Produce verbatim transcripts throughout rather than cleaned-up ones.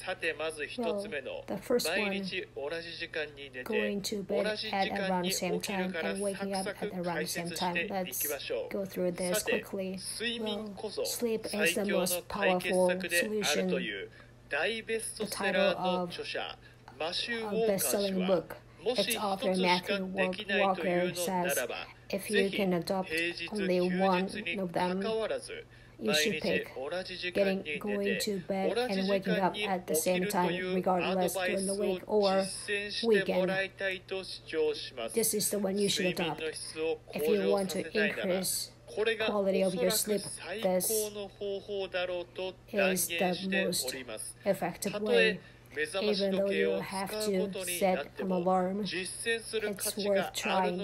Well, the first one, going to bed at around the same time and waking up at around the same time. Let's go through this quickly. Well, sleep is the most powerful solution. The title of a best-selling book. Its author Matthew Walker says, if you can adopt only one of them, you should pick getting going to bed and waking up at the same time, regardless during the week or weekend. This is the one you should adopt. If you want to increase quality of your sleep, this is the most effective way. Even though you have to set an alarm, it's worth trying.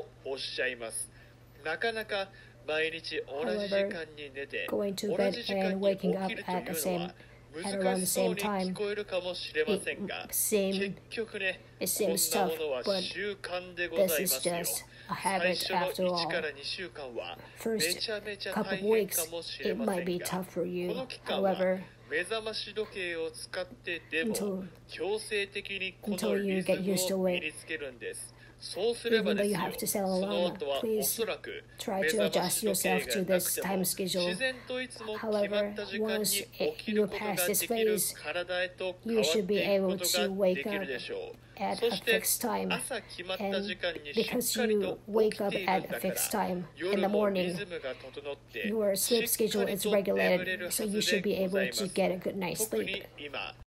However, going to bed and waking up at the same at around the same time, it seems it seems tough, but this is just a habit after all. First couple of weeks, it might be tough for you. However, until, until you get used to it, even though you have to set an alarm, please try to adjust yourself to this time schedule. However, once it, you pass this phase, you should be able to wake up at a fixed time. And because you wake up at a fixed time in the morning, your sleep schedule is regulated, so you should be able to get a good night's sleep.